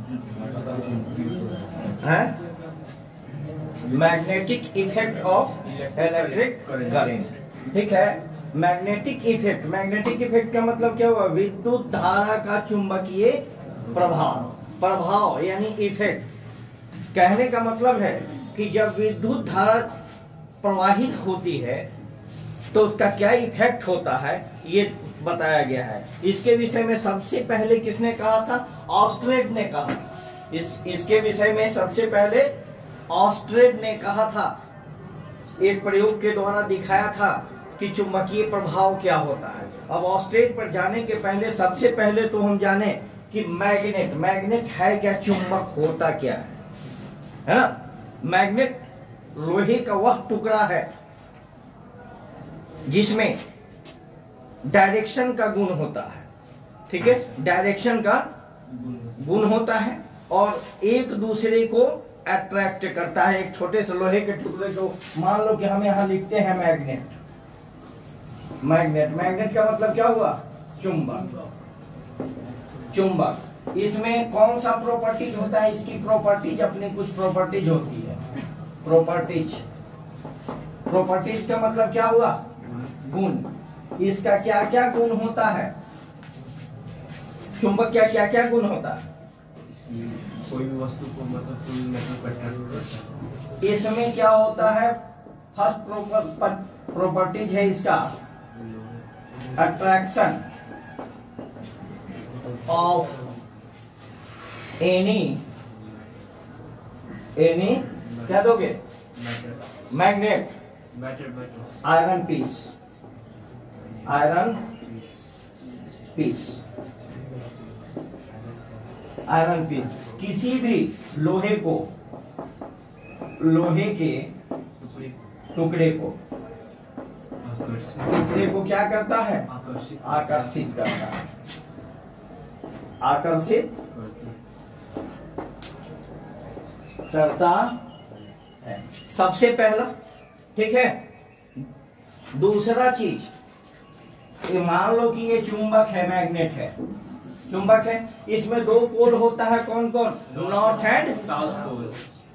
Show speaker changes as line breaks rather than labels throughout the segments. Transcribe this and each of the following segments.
है magnetic effect of electric current. ठीक है, मैग्नेटिक इफेक्ट, मैग्नेटिक इफेक्ट का मतलब क्या हुआ? विद्युत धारा का चुंबकीय प्रभाव, प्रभाव यानी इफेक्ट। कहने का मतलब है कि जब विद्युत धारा प्रवाहित होती है तो उसका क्या इफेक्ट होता है, ये बताया गया है। इसके विषय में सबसे पहले किसने कहा था? ऑस्ट्रेड ने कहा। इसके विषय में सबसे पहले ऑस्ट्रेड ने कहा था, एक प्रयोग के द्वारा दिखाया था कि चुंबकीय प्रभाव क्या होता है। अब ऑस्ट्रेड पर जाने के पहले सबसे पहले तो हम जाने कि मैग्नेट, मैग्नेट है क्या, चुंबक होता क्या है ना? मैग्नेट लोहे का वह टुकड़ा है जिसमें डायरेक्शन का गुण होता है। ठीक है, डायरेक्शन का गुण होता है और एक दूसरे को अट्रैक्ट करता है। एक छोटे से लोहे के टुकड़े को मान लो कि हम यहां लिखते हैं मैग्नेट। मैग्नेट, मैग्नेट का मतलब क्या हुआ? चुंबक, चुंबक। इसमें कौन सा प्रॉपर्टीज होता है? इसकी प्रॉपर्टीज, अपनी कुछ प्रॉपर्टीज होती है। प्रॉपर्टीज, प्रॉपर्टीज का मतलब क्या हुआ? गुण। इसका क्या क्या गुण होता है? चुंबक क्या क्या क्या गुण होता है?
कोई भी वस्तु को मतलब
इसमें क्या होता है? फर्स्ट प्रॉपर्टीज है इसका अट्रैक्शन ऑफ एनी क्या दोगे? Magnet, iron piece, iron piece, iron piece. किसी भी लोहे को, लोहे के टुकड़े को, टुकड़े को क्या करता है? आकर्षित करता है, आकर्षित करता है सबसे पहला। ठीक है, दूसरा चीज, ये मान लो कि ये चुंबक है, मैग्नेट है, चुंबक है। इसमें दो पोल होता है, कौन कौन? North and
south pole.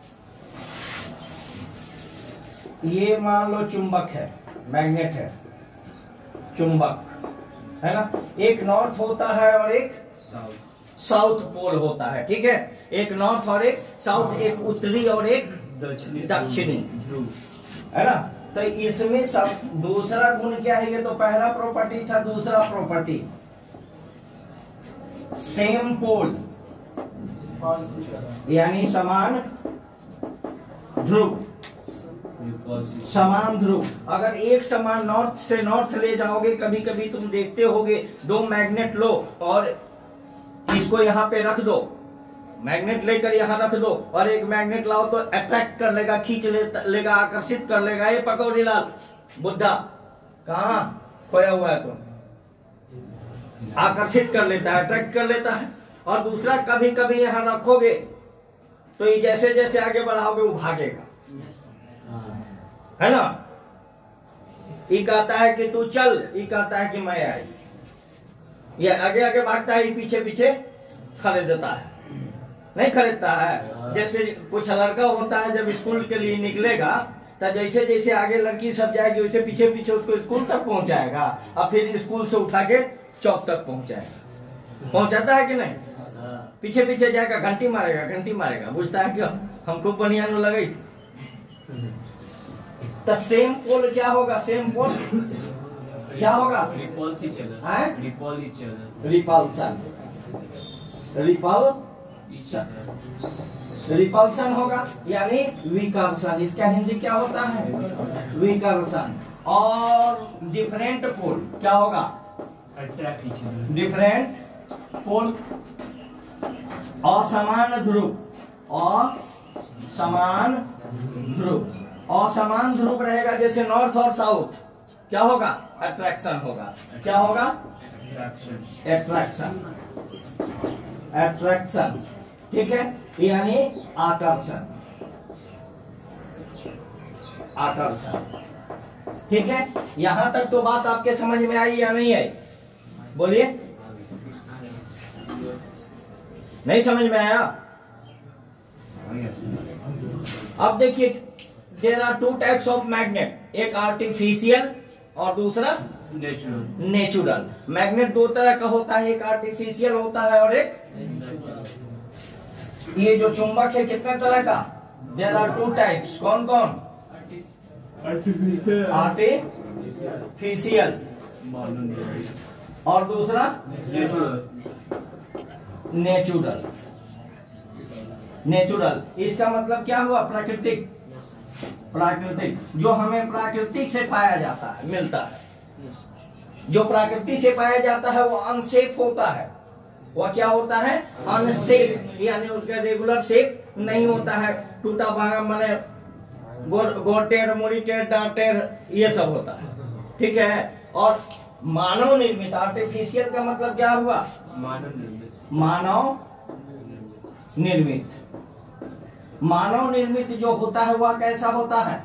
ये मान लो चुंबक है, मैग्नेट है, चुंबक है ना। एक नॉर्थ होता है और एक साउथ पोल होता है। ठीक है, एक नॉर्थ और एक साउथ, एक उत्तरी और एक दक्षिणी, है ना। तो इसमें सब दूसरा गुण क्या है? ये तो पहला प्रॉपर्टी था। दूसरा प्रॉपर्टी सेम पोल यानी समान ध्रुव, समान ध्रुव। अगर एक समान नॉर्थ से नॉर्थ ले जाओगे, कभी कभी तुम देखते होगे, दो मैग्नेट लो और इसको यहाँ पे रख दो, मैग्नेट लेकर यहाँ रख दो, और एक मैग्नेट लाओ तो अट्रैक्ट कर लेगा, खींच लेगा, आकर्षित कर लेगा। ये पकौड़ी लाल बुद्धा कहाँ खोया हुआ है? तो आकर्षित कर लेता है, अट्रैक्ट कर लेता है। और दूसरा, कभी कभी यहाँ रखोगे तो ये जैसे जैसे आगे बढ़ाओगे वो भागेगा, है ना। ये कहता है कि तू चल, ये कहता है कि मैं आई। ये आगे आगे भागता है, ये पीछे पीछे खरीदता है, नहीं खरीदता है। जैसे कुछ लड़का होता है, जब स्कूल के लिए निकलेगा तो जैसे जैसे आगे लड़की सब जाएगी वैसे पीछे पीछे उसको स्कूल तक पहुंचाएगा और फिर स्कूल से उठा के चौक तक पहुंचाएगा। पहुंचाता है कि नहीं? पीछे पीछे जाएगा, घंटी मारेगा, घंटी मारेगा, बुझता है कि हमको बढ़िया न लगे। तो सेम पोल क्या होगा? सेम पोल क्या होगा?
रिपल्सन,
रिपल्सन होगा यानी विकर्षण। इसका हिंदी क्या होता है? विकर्षण। और डिफरेंट पोल क्या होगा? Different pole. असमान ध्रुव, असमान ध्रुव, असमान ध्रुव रहेगा। जैसे नॉर्थ और साउथ, क्या होगा? अट्रैक्शन होगा। क्या होगा? Attraction, attraction. ठीक है, यानी आकर्षण, आकर्षण। ठीक है, यहां तक तो बात आपके समझ में आई या नहीं आई? बोलिए, नहीं समझ में आया? अब देखिए there are two types of magnet, एक आर्टिफिशियल और दूसरा
नेचुरल।
नेचुरल। मैग्नेट दो तरह का होता है, एक आर्टिफिशियल होता है और एक ये जो चुंबक है कितने तरह का, देयर आर टू टाइप्स, कौन कौन, आर्टिफिशियल और दूसरा नेचुरल। नेचुरल इसका मतलब क्या हुआ, प्राकृतिक। प्राकृतिक जो हमें प्राकृतिक से पाया जाता है, मिलता है। जो प्रकृति से पाया जाता है वो अनसेफ होता है। वह क्या होता है, अनसेफ, यानी उसका रेगुलर शेप नहीं होता है, टूटा भांगा माने गोटेर मुड़ीटेर डांटेर ये सब होता है, ठीक है। और मानव निर्मित, आर्टिफिशियल का मतलब क्या हुआ, मानव निर्मित। मानव निर्मित जो होता है वह कैसा होता है,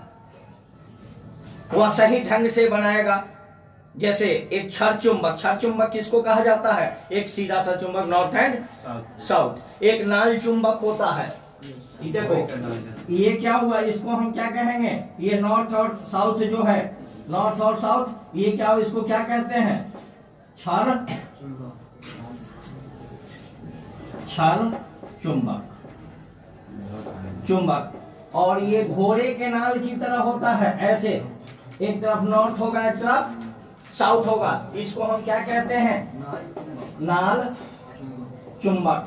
वह सही ढंग से बनाएगा। जैसे एक क्षार चुंबक, क्षार चुंबक किसको कहा जाता है, एक सीधा सा चुंबक, नॉर्थ एंड साउथ। एक नाल चुंबक होता है, देखो ये क्या हुआ, इसको हम क्या कहेंगे, ये नॉर्थ और साउथ जो है, नॉर्थ और साउथ, ये क्या, इसको क्या कहते हैं, क्षार चुंबक। चुंबक और ये घोड़े के नाल की तरह होता है, ऐसे एक तरफ नॉर्थ होगा एक तरफ साउथ होगा, इसको हम क्या कहते हैं, नाल चुंबक।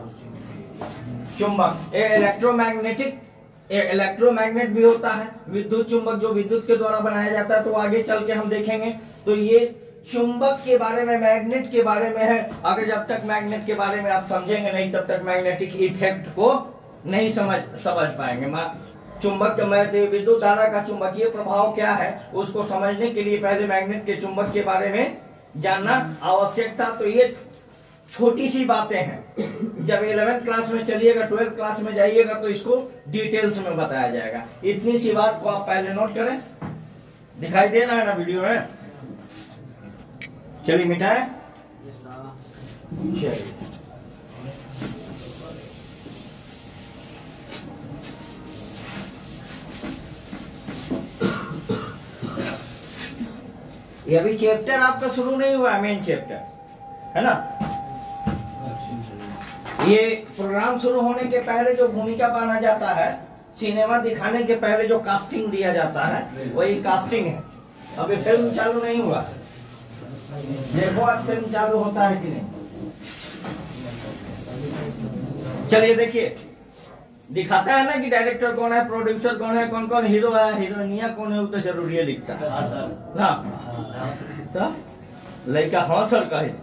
चुंबक इलेक्ट्रोमैग्नेट भी होता है, विद्युत चुंबक जो विद्युत के द्वारा बनाया जाता है, तो आगे चल के हम देखेंगे। तो ये चुंबक के बारे में, मैग्नेट के बारे में है। अगर जब तक मैग्नेट के बारे में आप समझेंगे नहीं, तब तक मैग्नेटिक इफेक्ट को नहीं समझ पाएंगे। चुंबक का विद्युत धारा का चुंबकीय प्रभाव क्या है, उसको समझने के लिए पहले मैग्नेट के चुंबक के बारे में जानना आवश्यक था। तो ये छोटी सी बातें हैं, जब 11th क्लास में चलिएगा, 12th क्लास में जाइएगा तो इसको डिटेल्स में बताया जाएगा। इतनी सी बात को आप पहले नोट करें। दिखाई दे रहा है ना वीडियो में, चलिए मिटाए, चलिए ये अभी चैप्टर आपका शुरू नहीं हुआ है, मेन चैप्टर है ना। ये प्रोग्राम शुरू होने के पहले जो भूमिका माना जाता है, सिनेमा दिखाने के पहले जो कास्टिंग दिया जाता है, वही कास्टिंग है। अभी फिल्म चालू नहीं हुआ, देखो आज फिल्म चालू होता है कि नहीं। चलिए देखिए, दिखाता है ना कि डायरेक्टर कौन है, प्रोड्यूसर कौन है, कौन कौन हीरो है, हीरोइनिया कौन है, वो तो जरूरी है, लिखता है ना। तो लड़का हाँ सर का है।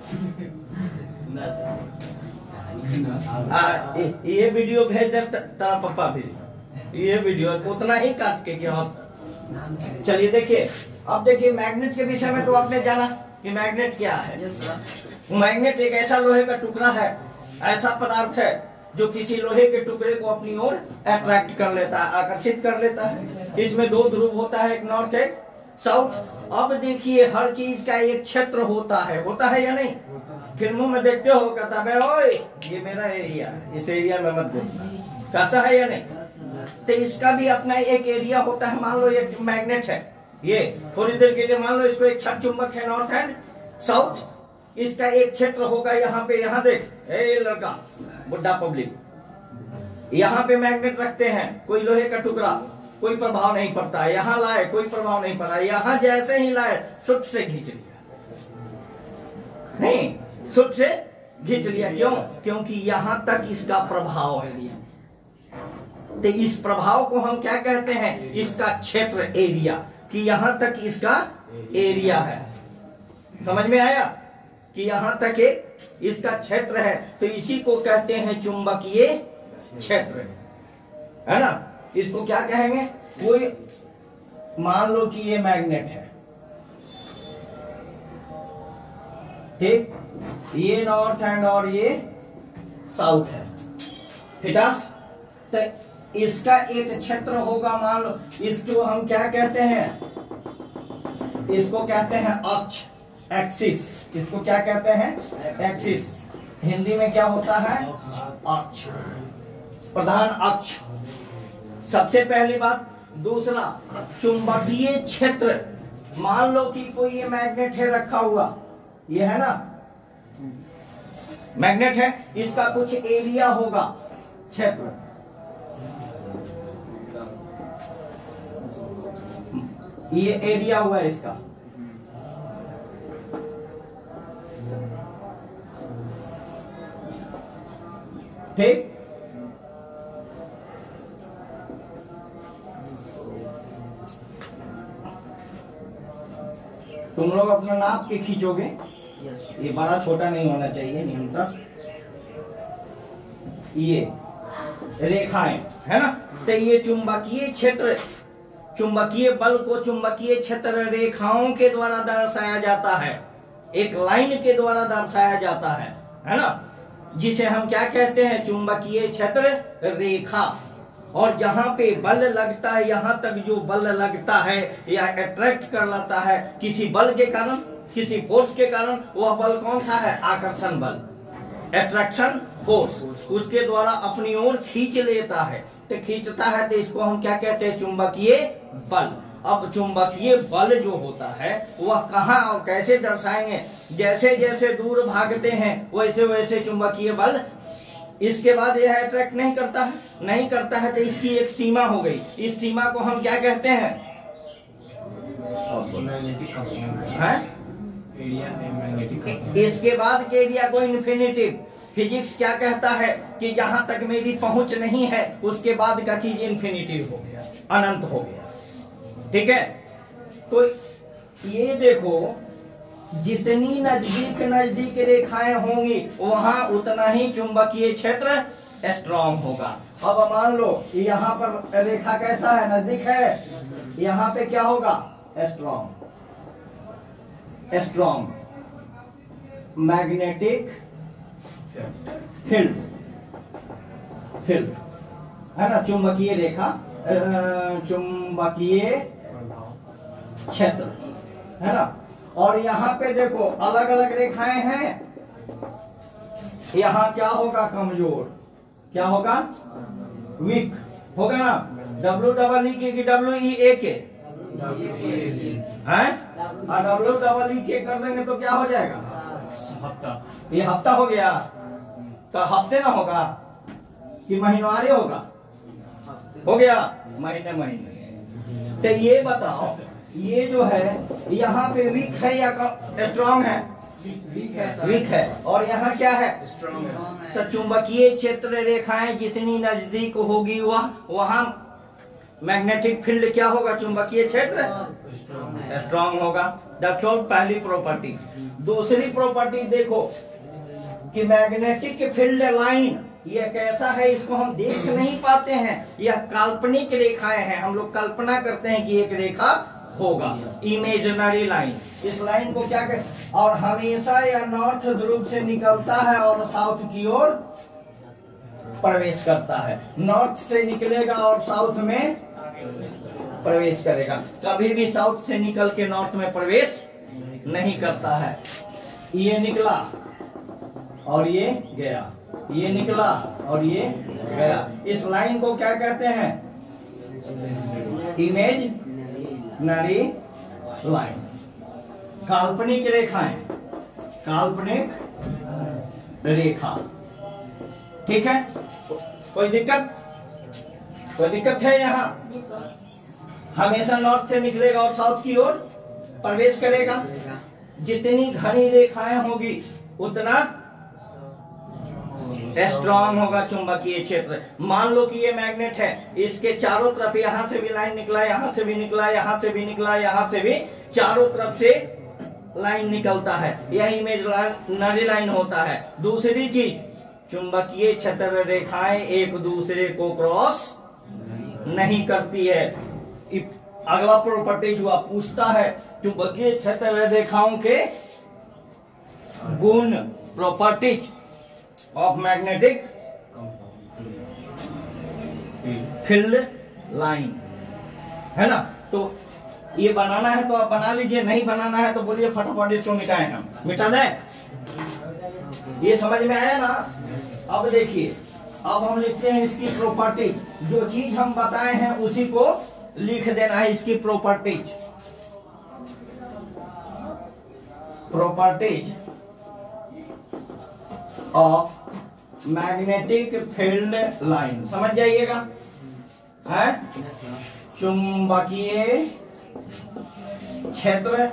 ये वीडियो भेज दे तेरा पापा भी, ये वीडियो उतना ही काट के क्या। चलिए देखिए, अब देखिए मैग्नेट के विषय में तो आपने जाना कि मैग्नेट क्या है। मैग्नेट एक ऐसा लोहे का टुकड़ा है, ऐसा पदार्थ है जो किसी लोहे के टुकड़े को अपनी ओर अट्रैक्ट कर लेता है, आकर्षित कर लेता है। इसमें दो ध्रुव होता है, एक नॉर्थ एक साउथ। अब देखिए हर चीज का एक क्षेत्र होता है या नहीं। फिल्मों में देखते हो, कहता है ओए ये मेरा एरिया, इस एरिया में मत घुसना, कहता है या नहीं। तो इसका भी अपना एक एरिया होता है। मान लो ये मैग्नेट है, ये थोड़ी देर के लिए मान लो इसको एक क्षार चुंबक है, नॉर्थ एंड साउथ। इसका एक क्षेत्र होगा यहाँ पे, यहाँ देख ए लड़का बुढ़ा पब्लिक, यहाँ पे मैग्नेट रखते हैं, कोई लोहे का टुकड़ा, कोई प्रभाव नहीं पड़ता है। यहाँ लाए कोई प्रभाव नहीं पड़ा, यहाँ जैसे ही लाए सुट से खींच लिया, नहीं सुट से खींच लिया। क्यों? क्योंकि यहाँ तक इसका प्रभाव है। तो इस प्रभाव को हम क्या कहते हैं, इसका क्षेत्र, एरिया, कि यहाँ तक इसका एरिया है। समझ में आया कि यहाँ तक इसका क्षेत्र है, तो इसी को कहते हैं चुंबकीय क्षेत्र, है ना। इसको क्या कहेंगे, कोई मान लो कि ये मैग्नेट है, ठीक, ये नॉर्थ एंड और ये साउथ है, ठीक है। तो इसका एक क्षेत्र होगा, मान लो इसको हम क्या कहते हैं, इसको कहते हैं अक्ष, एक्सिस। इसको क्या कहते हैं, एक्सिस। हिंदी में क्या होता है, अक्ष। प्रधान अक्ष, सबसे पहली बात। दूसरा, चुंबकीय क्षेत्र। मान लो कि कोई ये मैग्नेट है रखा हुआ, ये है ना मैग्नेट है, इसका कुछ एरिया होगा, क्षेत्र। ये एरिया हुआ इसका, ठीक। तुम लोग अपना नाप के खींचोगे, ये बड़ा छोटा नहीं होना चाहिए न्यूनतम। ये रेखाएं है ना, तो ये चुंबकीय क्षेत्र, चुंबकीय बल को चुंबकीय क्षेत्र रेखाओं के द्वारा दर्शाया जाता है, एक लाइन के द्वारा दर्शाया जाता है ना, जिसे हम क्या कहते हैं, चुंबकीय क्षेत्र रेखा। और जहां पे बल लगता है, यहां तक जो बल लगता है या अट्रैक्ट कर लाता है किसी बल के कारण, किसी फोर्स के कारण, वह बल कौन सा है, आकर्षण बल, अट्रैक्शन फोर्स, उसके द्वारा अपनी ओर खींच लेता है। तो खींचता है तो इसको हम क्या कहते हैं, चुंबकीय बल। अब चुंबकीय बल जो होता है वह कहाँ और कैसे दर्शाएंगे, जैसे जैसे दूर भागते हैं वैसे वैसे चुंबकीय बल, इसके बाद यह अट्रैक्ट नहीं करता है, नहीं करता है तो इसकी एक सीमा हो गई, इस सीमा को हम क्या कहते हैं, इसके बाद के एरिया को इन्फिनिटिव। फिजिक्स क्या कहता है कि जहां तक मेरी पहुंच नहीं है उसके बाद का चीज इन्फिनिटिव हो गया, अनंत हो गया, ठीक है। तो ये देखो, जितनी नजदीक नजदीक रेखाएं होंगी वहां उतना ही चुंबकीय क्षेत्र स्ट्रॉन्ग होगा। अब मान लो यहाँ पर रेखा कैसा है, नजदीक है, यहाँ पे क्या होगा, strong, strong magnetic field, field है ना, चुंबकीय रेखा, चुंबकीय क्षेत्र है ना। और यहाँ पे देखो अलग अलग रेखाएं हैं, यहाँ क्या होगा, कमजोर, क्या होगा, वीक होगा ना, डब्ल्यू डबल ई के कि डब्ल्यू ई ए के हैं, और डब्ल्यू डबल ई के कर देंगे तो क्या हो जाएगा, हफ्ता। ये हफ्ता हो गया, तो हफ्ते ना होगा कि महीनवारी होगा, हो गया महीने महीने। तो ये बताओ, ये जो है यहाँ पे वीक है या स्ट्रॉन्ग है, वीक है, और यहाँ क्या है, स्ट्रॉन्ग है। तो चुंबकीय क्षेत्र रेखाएं जितनी नजदीक होगी वहां मैग्नेटिक फील्ड क्या होगा, चुंबकीय क्षेत्र स्ट्रॉन्ग होगा। दैट्स ऑल, पहली प्रॉपर्टी। दूसरी प्रॉपर्टी देखो कि मैग्नेटिक फील्ड लाइन ये कैसा है, इसको हम देख नहीं पाते हैं, यह काल्पनिक रेखाएं हैं, हम लोग कल्पना करते हैं कि एक रेखा होगा, इमेजिनरी लाइन। इस लाइन को क्या कहते, और हमेशा यह नॉर्थ ध्रुव से निकलता है और साउथ की ओर प्रवेश करता है, नॉर्थ से निकलेगा और साउथ में प्रवेश करेगा, कभी भी साउथ से निकल के नॉर्थ में प्रवेश नहीं करता है। ये निकला और ये गया, ये निकला और ये गया, इस लाइन को क्या कहते हैं, इमेजिनरी लाइन, काल्पनिक रेखाएं, काल्पनिक रेखा, ठीक है। कोई दिक्कत, कोई दिक्कत है, यहाँ हमेशा नॉर्थ से निकलेगा और साउथ की ओर प्रवेश करेगा, जितनी घनी रेखाएं होगी उतना स्ट्रॉन्ग होगा चुंबकीय क्षेत्र। मान लो कि ये मैग्नेट है, इसके चारों तरफ यहाँ से भी लाइन निकला, यहाँ से भी निकला, यहाँ से भी निकला, यहाँ से भी, चारों तरफ से लाइन निकलता है, यह इमेजिनरी लाइन होता है। दूसरी चीज, चुंबकीय क्षेत्र रेखाएं एक दूसरे को क्रॉस नहीं करती है। अगला प्रॉपर्टी जो आप पूछता है, चुंबकीय क्षेत्र रेखाओं के गुण, properties of magnetic field line, है ना। तो ये बनाना है तो आप बना लीजिए, नहीं बनाना है तो बोलिए फटाफट इसको मिटाएं, हम मिटा दें। ये समझ में आया ना। अब देखिए, अब हम लिखते हैं इसकी प्रॉपर्टी। जो चीज हम बताए हैं उसी को लिख देना है, इसकी properties. Properties of magnetic field line, समझ जाइएगा, है चुंबकीय क्षेत्र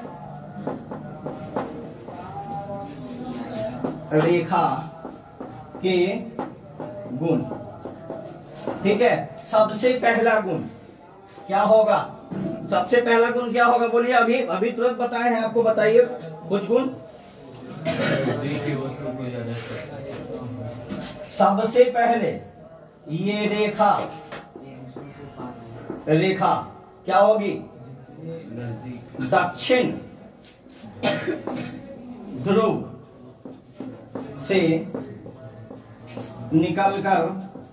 रेखा के गुण। ठीक है, सबसे पहला गुण क्या होगा? सबसे पहला गुण क्या होगा बोलिए? अभी अभी तुरंत बताए हैं आपको, बताइए कुछ गुण।
नजदीक की वस्तु को ज्यादा
सबसे पहले ये रेखा क्या होगी?
नजदीक
दक्षिण ध्रुव से निकलकर,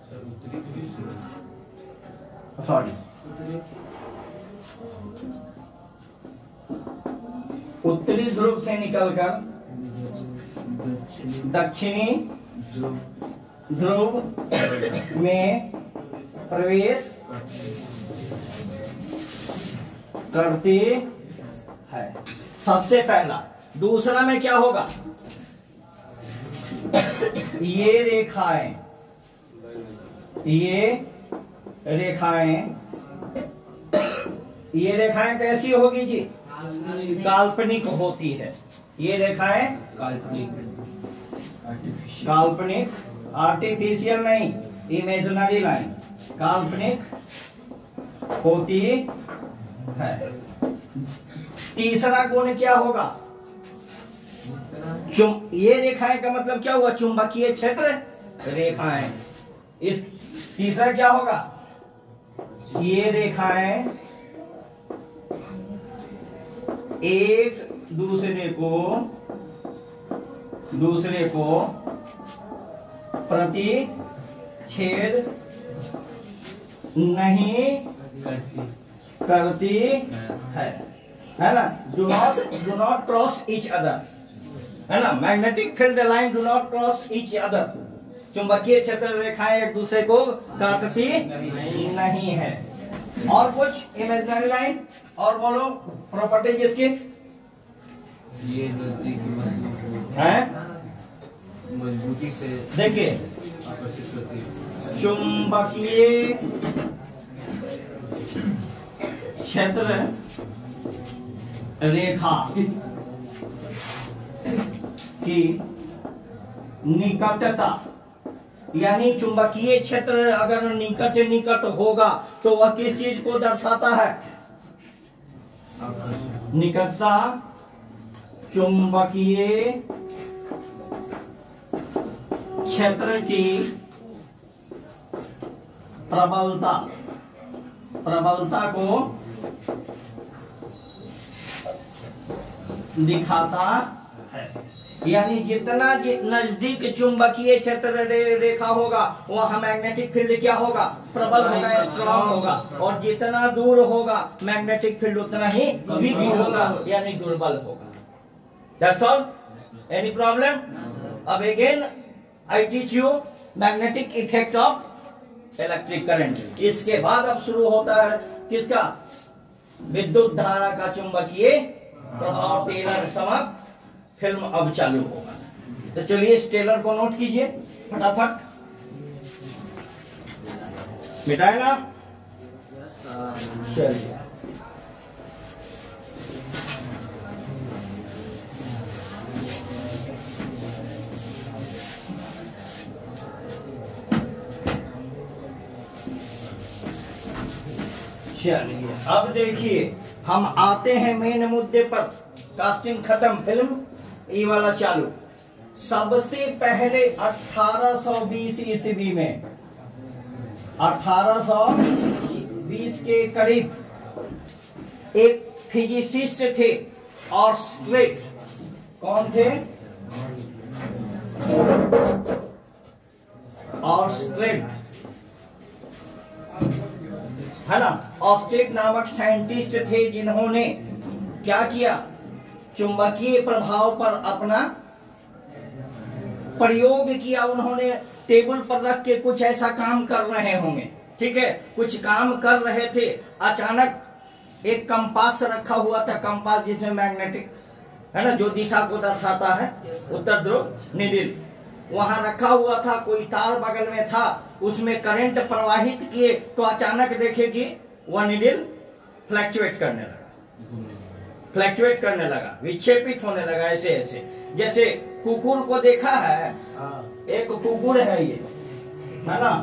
सॉरी, उत्तरी ध्रुव से निकलकर दक्षिणी ध्रुव में प्रवेश करती है, सबसे पहला। दूसरा में क्या होगा? ये रेखाएं कैसी होगी जी? काल्पनिक होती है। ये रेखाएं काल्पनिक, आर्टिफिशियल नहीं, इमेजिनरी लाइन, काल्पनिक होती है। तीसरा गुण क्या होगा? ये रेखाएं का मतलब क्या हुआ? चुंबकीय क्षेत्र रेखाएं। इस तीसरा क्या होगा? ये रेखाएं एक दूसरे को प्रतिच्छेद नहीं करती है ना? Do not cross each other, है ना? Magnetic field line do not cross each other. चुंबकीय क्षेत्र रेखाएं एक दूसरे को काटती नहीं है। और कुछ इमेजिनरी लाइन और बोलो प्रॉपर्टीज इसकी।
ये नजदीक की वस्तु को
है
मजबूती से
देखिए,
आकर्षित करती है।
चुंबकीय क्षेत्र रेखा की निकटता, यानी चुंबकीय क्षेत्र अगर निकट होगा तो वह किस चीज को दर्शाता है? निकटता, चुंबकीय क्षेत्र की प्रबलता को दिखाता है। यानी जितना नजदीक चुंबकीय क्षेत्र रेखा होगा वह मैग्नेटिक फील्ड क्या होगा? प्रबल होगा, स्ट्रांग होगा। और जितना दूर होगा मैग्नेटिक फील्ड उतना ही वीक होगा, यानी दुर्बल होगा। That's all? Any problem? अब again I teach you magnetic effect of electric current. इसके बाद अब शुरू होता है किसका? विद्युत धारा का चुंबकीय प्रभाव। टेलर समाप्त, फिल्म अब चालू होगा। तो चलिए इस टेलर को नोट कीजिए फटाफट, मिटाए ना? चलिए चलिए अब देखिए, हम आते हैं मेन मुद्दे पर। कास्टिंग खत्म, फिल्म ये वाला चालू। सबसे पहले 1820 ईस्वी में, 1820 के करीब एक फिजिसिस्ट थे, ऑर्स्ट्रिट। कौन थे? ऑर्स्ट्रिट, है ना? ऑर्स्ट्रिट नामक साइंटिस्ट थे जिन्होंने क्या किया? चुंबकीय प्रभाव पर अपना प्रयोग किया। उन्होंने टेबल पर रख के कुछ ऐसा काम कर रहे होंगे, ठीक है, कुछ काम कर रहे थे, अचानक एक कंपास रखा हुआ था, कंपास जिसमें मैग्नेटिक है ना, जो दिशा को दर्शाता है, उत्तर ध्रुव नीडिल वहां रखा हुआ था, कोई तार बगल में था, उसमें करंट प्रवाहित किए तो अचानक देखे कि वह नीडिल फ्लैक्चुएट करने लगा, विक्षेपित होने लगा, ऐसे ऐसे। जैसे कुकुर को देखा है, एक कुकुर है ये, है ना,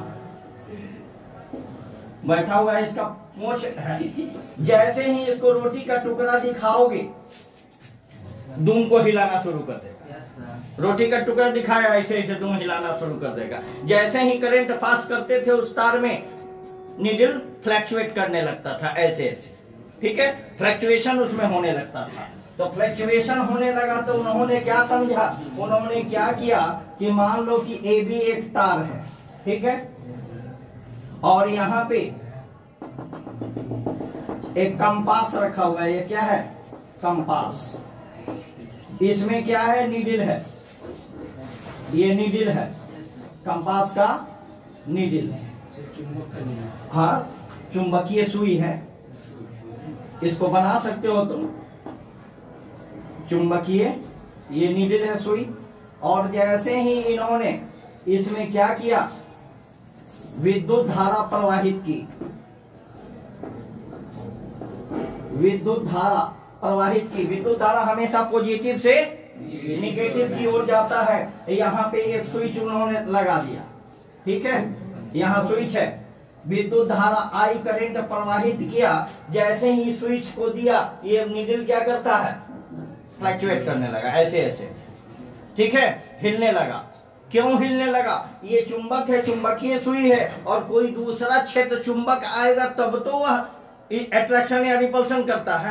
बैठा हुआ है, इसका पूंछ है, जैसे ही इसको रोटी का टुकड़ा दिखाओगे दुम को हिलाना शुरू कर देगा। रोटी का टुकड़ा दिखाया, ऐसे ऐसे दुम हिलाना शुरू कर देगा। जैसे ही करंट पास करते थे उस तार में, नीडल फ्लैक्चुएट करने लगता था, ऐसे ऐसे, ठीक है, फ्लैक्चुएशन उसमें होने लगता था। तो फ्लैक्चुएशन होने लगा तो उन्होंने क्या समझा, उन्होंने क्या किया कि मान लो कि ए बी एक तार है, ठीक है, और यहाँ पे एक कंपास रखा हुआ है, ये क्या है, कंपास, इसमें क्या है, नीडल है, ये नीडल है, कंपास का नीडल है, हाँ, चुंबकीय सुई है, इसको बना सकते हो तुम, चुंबकीय, ये नीडल है, सुई। और जैसे ही इन्होंने इसमें क्या किया, विद्युत धारा प्रवाहित की, विद्युत धारा प्रवाहित की, विद्युत धारा हमेशा पॉजिटिव से निगेटिव की ओर जाता है। यहाँ पे एक स्विच उन्होंने लगा दिया, ठीक है, यहाँ स्विच है, विद्युत धारा आई करंट प्रवाहित किया, जैसे ही स्विच को दिया ये नीडल क्या करता है, फ्लैक्चुएट करने लगा, ऐसे ऐसे, ठीक है, हिलने लगा। क्यों हिलने लगा, ये चुंबक है, चुंबकीय सुई है, और कोई दूसरा क्षेत्र चुंबक आएगा तब तो वह अट्रैक्शन या रिपल्सन करता है,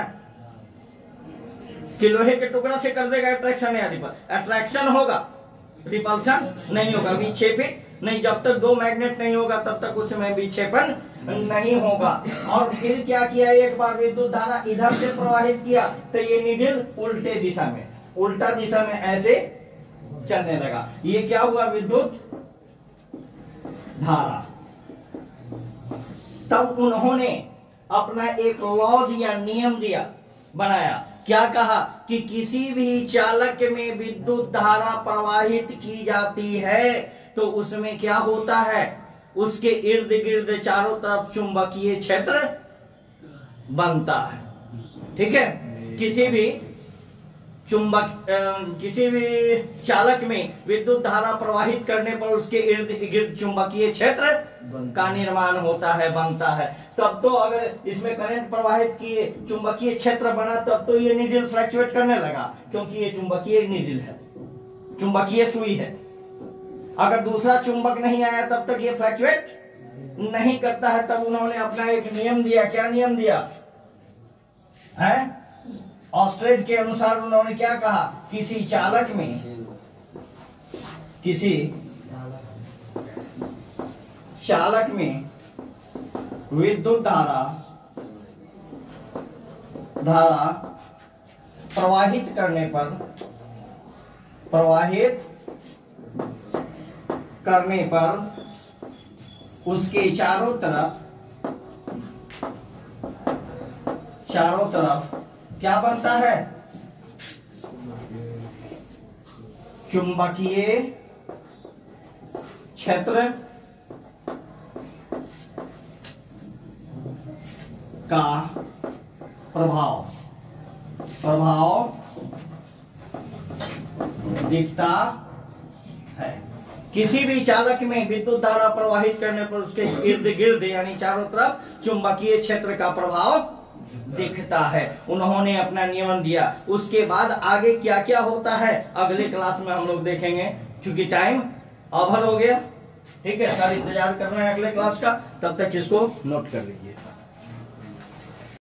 कि लोहे के टुकड़ा से कर देगा अट्रैक्शन या रिपल्सन, अट्रैक्शन होगा, रिपल्सन नहीं होगा, विक्षेपित नहीं, जब तक दो मैग्नेट नहीं होगा तब तक उसमें विक्षेपण नहीं होगा। और फिर क्या किया, एक बार विद्युत धारा इधर से प्रवाहित किया तो ये नीडल उल्टे दिशा में, उल्टा दिशा में ऐसे चलने लगा, ये क्या हुआ, विद्युत धारा। तब उन्होंने अपना एक लॉ दिया, नियम दिया, बनाया, क्या कहा कि किसी भी चालक में विद्युत धारा प्रवाहित की जाती है तो उसमें क्या होता है, उसके इर्द गिर्द चारों तरफ चुंबकीय क्षेत्र बनता है, ठीक है। किसी भी किसी भी चालक में विद्युत धारा प्रवाहित करने पर उसके इर्द गिर्द चुंबकीय क्षेत्र का निर्माण होता है, बनता है। तब तो अगर इसमें करंट प्रवाहित किए, चुंबकीय क्षेत्र बना, तब तो ये नीडल फ्लैक्चुएट करने लगा, क्योंकि ये चुंबकीय नीडल है, चुंबकीय सुई है। अगर दूसरा चुंबक नहीं आया तब तक ये फ्लैक्चुएट नहीं करता है। तब उन्होंने अपना एक नियम दिया, क्या नियम दिया है, ऑस्ट्रेड के अनुसार उन्होंने क्या कहा, किसी चालक में विद्युत धारा प्रवाहित करने पर उसके चारों तरफ क्या बनता है, चुंबकीय क्षेत्र का प्रभाव दिखता है। किसी भी चालक में विद्युत धारा प्रवाहित करने पर उसके इर्द गिर्द यानी चारों तरफ चुंबकीय क्षेत्र का प्रभाव दिखता है। उन्होंने अपना नियम दिया। उसके बाद आगे क्या क्या होता है अगले क्लास में हम लोग देखेंगे, क्योंकि टाइम ओवर हो गया, ठीक है। सर इंतजार कर रहे हैं अगले क्लास का, तब तक इसको नोट कर लीजिए।